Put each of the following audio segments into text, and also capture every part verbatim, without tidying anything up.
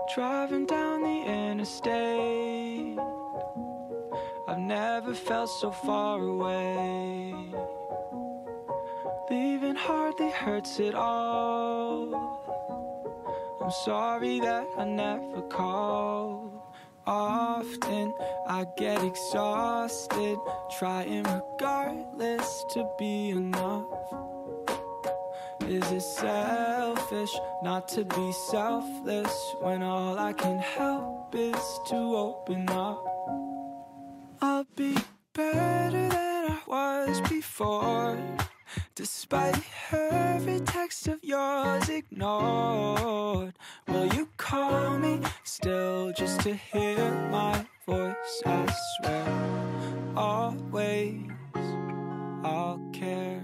Driving down the interstate, I've never felt so far away. Leaving hardly hurts at all. I'm sorry that I never called. Often I get exhausted, trying regardless to be enough. Is it selfish not to be selfless when all I can help is to open up? I'll be better than I was before, despite every text of yours ignored. Will you call me still just to hear my voice? I swear, always I'll care.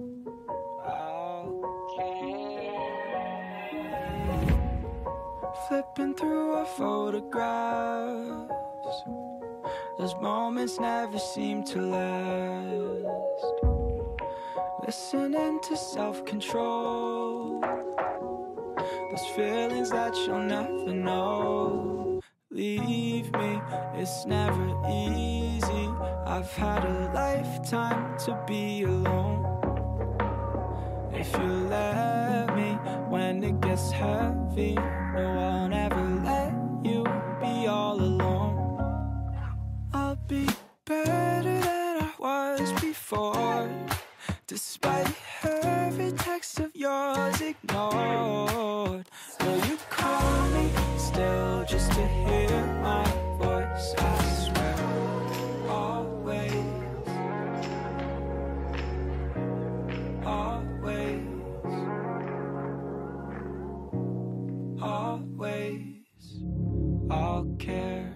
Flipping through our photographs, those moments never seem to last. Listening to self-control, those feelings that you'll never know. Leave me, it's never easy. I've had a lifetime to be alone. If you let me when it gets heavy, no, I'll never let you be all alone. I'll be better than I was before, despite every text of yours ignored. Will you call me still just to hear my voice? I swear, always, always, always, I'll care.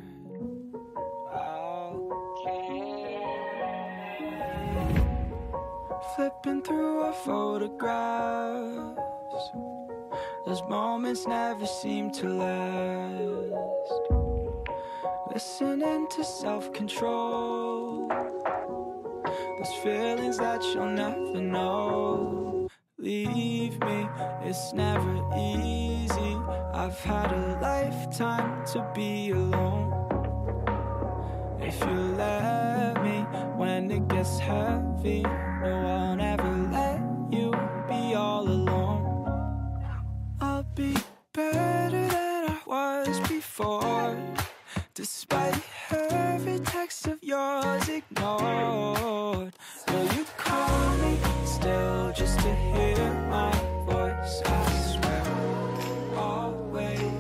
I'll care. Flipping through our photographs, those moments never seem to last. Listening to self-control, those feelings that you'll never know. Leave me, it's never easy. I've had a lifetime to be alone. If you let me when it gets heavy, no, I'll never let you be all alone. I'll be better than I was before, despite every text of yours ignored. Will you call me still just to hear my voice? I swear, always,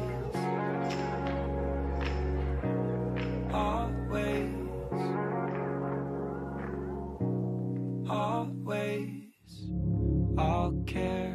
always, always, I'll care.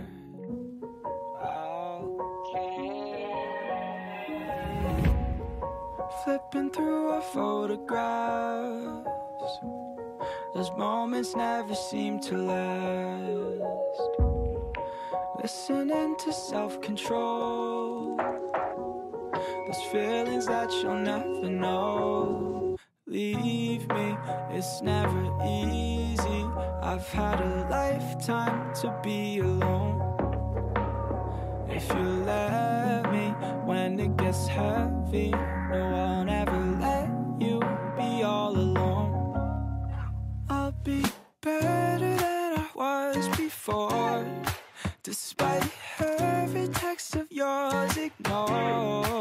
I'll care. Flipping through our photographs, those moments never seem to last. Listening to self-control, those feelings that you'll never know. Leave me, it's never easy. I've had a lifetime to be alone. If you let me when it gets heavy, no, I'll never let you be all alone. I'll be better than I was before, despite every text of yours ignored.